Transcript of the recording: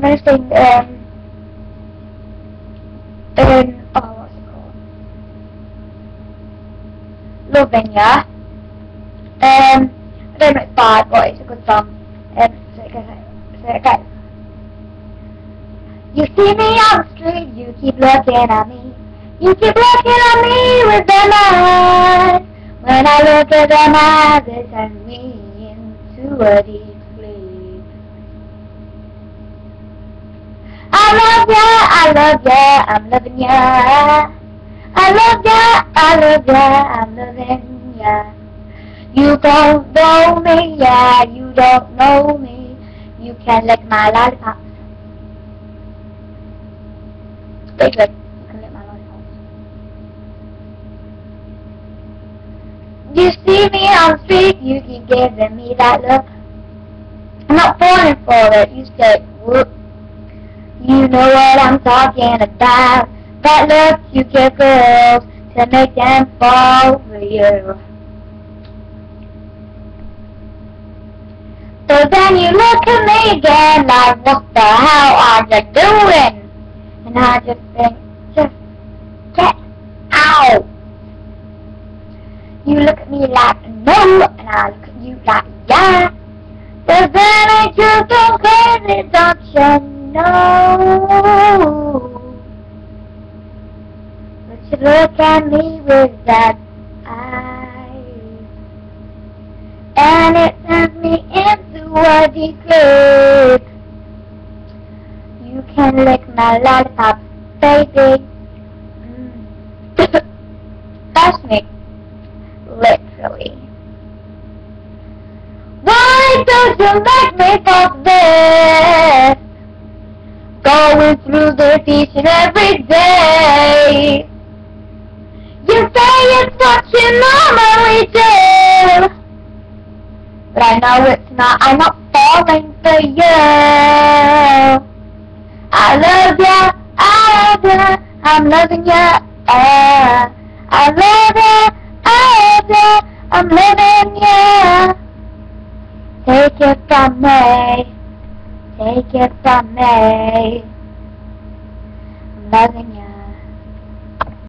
gonna sing oh, what's it called? Lovin, yeah. I don't know it's bad, but it's a good song. So it goes. You see me on the street, you keep looking at me. You keep looking at me with them eyes. When I look at them eyes, they send me into a deep sleep. I love ya, I'm loving ya. I love ya, I'm loving ya. You don't know me, yeah, you don't know me. You can lick my lollipops. Stay good. You can lick my lollipops. You see me on the street, you keep giving me that look. I'm not falling for it, you said whoop. You know what I'm talking about. That look you give girls to make them fall for you. So then you look at me again like, what the hell are you doing? And I just think, just get out. You look at me like, no, and I look at you like, yeah. So then I just go crazy, don't you know? But you look at me with that eye, and it sends me into a deep sleep. You can lick my lollipop, baby. That's me, literally. Why don't you make me fuck this? Going through this each and every day. You say it's what you normally do, but I know it's not. I'm not falling for you. I love ya, I'm loving ya. I love ya, I'm loving ya. Take it from me, take it from me. I'm loving